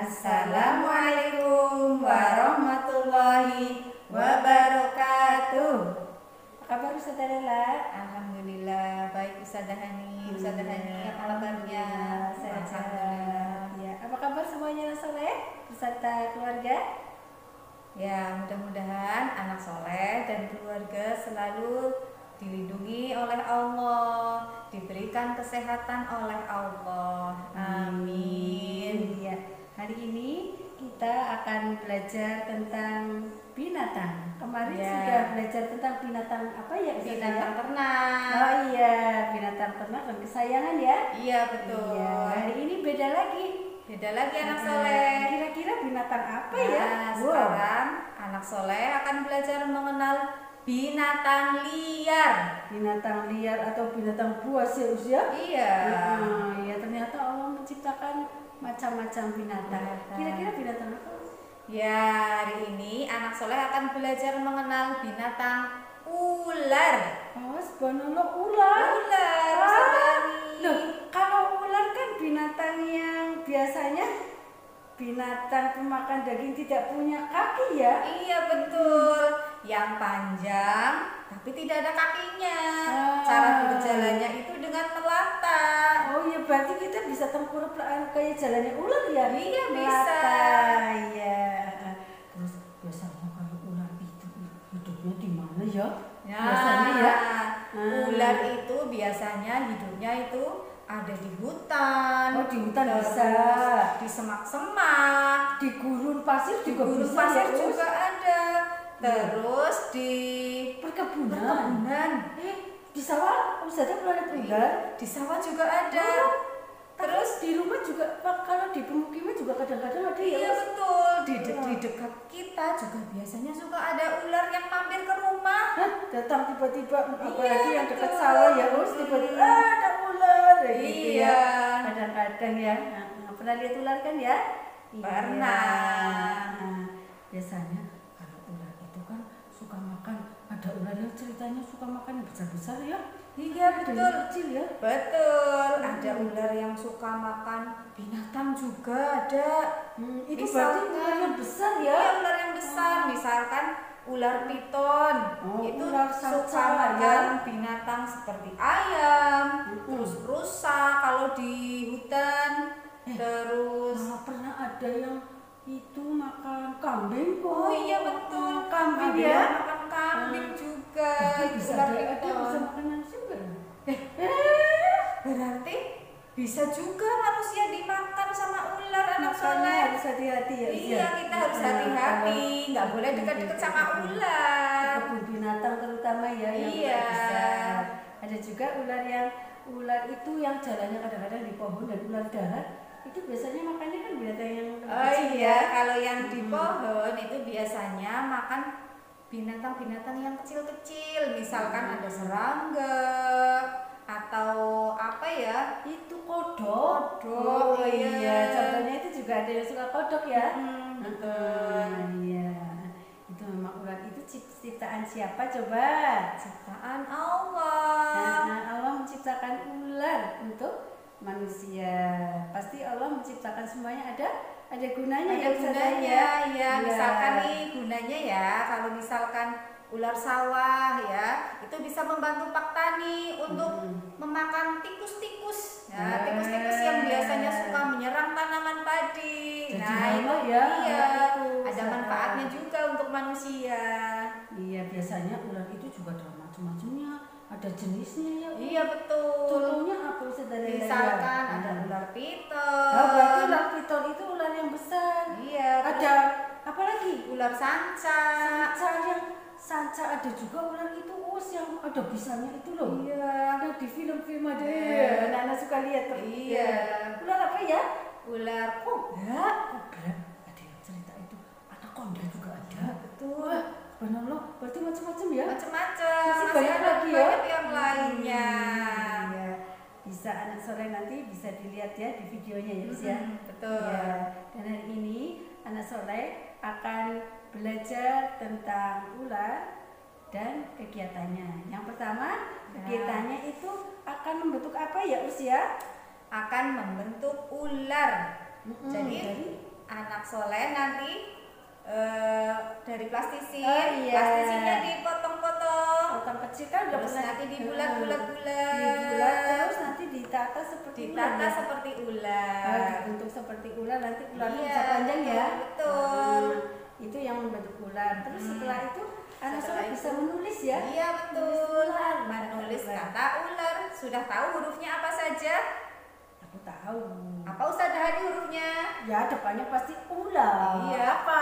Assalamualaikum warahmatullahi wabarakatuh. Apa kabar Ustazah Lela? Alhamdulillah baik Ustazah Hani. Ustazah Hani apa kabarnya? Sehat. Ya, apa kabar semuanya soleh beserta keluarga? Ya, mudah-mudahan anak soleh dan keluarga selalu dilindungi oleh Allah, diberikan kesehatan oleh Allah. Amin. Ya, hari ini kita akan belajar tentang binatang. Kemarin sudah belajar tentang binatang apa ya? Binatang ternak. Oh iya, binatang ternak dan kesayangan ya. Iya betul. Iya, hari ini beda lagi. Beda lagi anak soleh. Kira-kira binatang apa ya? Sekarang anak soleh akan belajar mengenal binatang liar. Binatang liar atau binatang buas ya usia? Iya. Ya ternyata Allah menciptakan macam-macam binatang. Kira-kira binatang apa? Ya, hari ini anak soleh akan belajar mengenal binatang ular. Oh, subhanallah, ular. Ular. Loh, kalau ular kan binatang yang biasanya binatang pemakan daging tidak punya kaki ya? Iya betul. Yang panjang tapi tidak ada kakinya. Cara berjalannya itu dengan melata. Oh iya, berarti kita bisa tengkurap kayak jalannya ular ya? Iya bisa. Iya. Terus biasanya kalau ular itu hidupnya di mana ya? Biasanya ya. Ular itu biasanya hidupnya itu ada di hutan. Oh, di hutan bisa. Di semak-semak. Di gurun pasir Di juga gurun bisa pasir ya, juga ada. Terus di perkebunan. Di sawah, Ustazah pernah lihat di sawah juga ada. Terus di rumah juga, kalau di pemukiman juga kadang-kadang ada ya. Iya betul. Di dekat kita juga biasanya suka ada ular yang mampir ke rumah. Datang tiba-tiba, apalagi yang dekat sawah ya, tiba-tiba ada ular. Gitu Iya. Ya. Kadang-kadang ya. Pernah lihat ular kan ya? Pernah. Biasanya kalau ular itu kan suka makan. Ada ular yang ceritanya suka makan yang besar-besar ya. Iya betul. Kecil ya. Betul. Ada ular yang suka makan binatang juga ada. Itu berarti ular yang besar ya? Iya ular yang besar. Misalkan ular piton. Itu ular suka makan binatang seperti ayam, terus rusa kalau di hutan. Terus pernah ada yang itu makan kambing kok. Oh iya betul. Kambing Ada ya. yang makan kambing juga. Bisa Ular ada piton. bisa makan manusia enggak? Berarti bisa juga manusia dimakan sama ular anak Makanya soleh. harus hati-hati ya. Iya kita harus hati-hati. Nggak boleh dekat-dekat sama ular. Kebun binatang terutama ya yang Iya. bisa. Ada juga ular itu yang jalannya kadang-kadang di pohon dan ular darat. Itu biasanya makannya kan binatang yang kecil ya. Kalau yang di pohon itu biasanya makan binatang-binatang yang kecil-kecil. Misalkan ada serangga atau apa ya? Itu kodok. Kodok. Iya. Contohnya itu juga ada yang suka kodok ya. Betul. Iya. Itu memang ular itu ciptaan siapa coba? Ciptaan Allah. Allah menciptakan ular untuk manusia. Pasti Allah menciptakan semuanya ada gunanya ada gunanya ya. Misalkan nih gunanya ya, kalau misalkan ular sawah ya, itu bisa membantu Pak Tani untuk memakan tikus-tikus. Nah, tikus-tikus yang biasanya suka menyerang tanaman padi. Jadi itu ya, iya, ada manfaatnya juga untuk manusia. Iya, biasanya ular itu juga ada macam-macamnya. Ada jenisnya ya. Iya betul. Contohnya apa saudara? Misalkan ada ular piton. Berarti ular piton itu ular yang besar. Iya. Ada apa lagi? Ular sanca. Sanca ada juga ular itu yang ada bisanya itu loh. Iya. Yang di film-film ada. Iya. Anak suka lihat tuh. Iya. Ular apa ya? Ular kobra. Ada yang cerita itu. Anaconda juga ada. Betul. Wah, subhanallah, berarti macam-macam ya? Macam-macam. Masih banyak lagi ya? Banyak yang lainnya. Iya. Bisa anak sore nanti bisa dilihat ya di videonya ya, Mas ya. Betul. Ya. Dan hari ini anak sore akan belajar tentang ular dan kegiatannya. Yang pertama, kegiatannya itu akan membentuk apa ya, Us ya? Akan membentuk ular. Jadi anak soleh nanti dari plastisin, Oh, iya. plastisinnya dipotong-potong, Potong kecil kan udah terus pernah nanti dibulat-bulat, dibulat, terus nanti ditata seperti ditata ular ya? seperti ular. Dibentuk seperti ular, nanti ularnya Iya, bisa panjang ya. betul. Itu yang membentuk ular. Terus setelah itu anak Setelah soleh bisa itu, menulis ya. Iya betul. ular. Menulis Ular. kata ular. Sudah tahu hurufnya apa saja? Aku tahu. Apa Ustazah Hadi hurufnya? Ya depannya pasti ular. Iya. Apa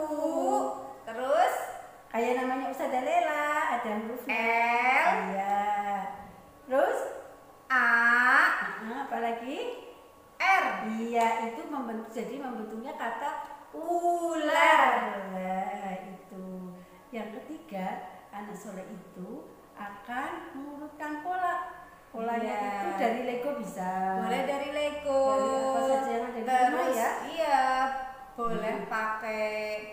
Terus kayak namanya Ustazah Lela, ada hurufnya. L. Iya. Terus A. apalagi? R. Iya, itu jadi membentuknya kata ular. Nah, itu. Yang ketiga, anak soleh itu akan mengurutkan pola. Polanya Iya. itu dari Lego bisa. Boleh dari Lego. Dari apa saja yang ada di rumah Terus ya. iya, boleh pakai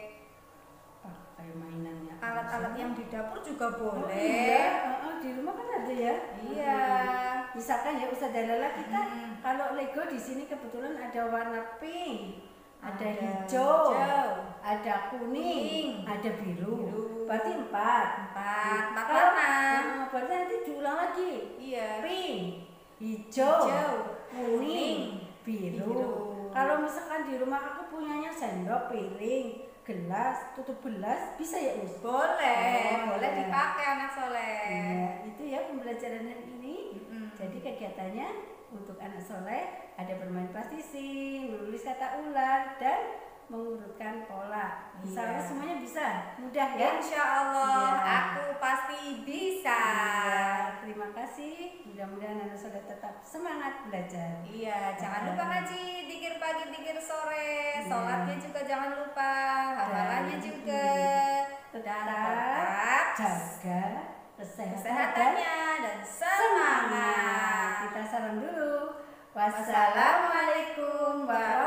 mainannya. alat-alat yang di dapur juga Oh, boleh. iya. Di rumah kan ada ya. Iya. Misalkan ya Ustazah Lala kita kalau Lego di sini kebetulan ada warna pink, ada hijau, ada kuning, ada biru. Berarti empat warna. Berarti nanti diulang lagi. Iya. Pink, hijau, kuning, biru. Kalau misalkan di rumah aku punyanya sendok, piring, gelas, tutup gelas, bisa ya Us? Boleh, boleh dipakai anak soleh. Iya, itu ya pembelajaran ini. Jadi kegiatannya untuk anak soleh ada bermain plastisi, menulis kata ular, dan mengurutkan pola. Misalnya semuanya bisa, mudah ya? Insya Allah, Iya. aku pasti bisa. Iya, terima kasih. Mudah-mudahan anak soleh tetap semangat belajar. Iya, jangan lupa ngaji, dikir pagi, dikir sore, sholatnya juga jangan lupa, hafalannya juga. Dan tetap jaga kesehatan kesehatannya dan semangat. Kita salam dulu. Wassalamualaikum warahmatullahi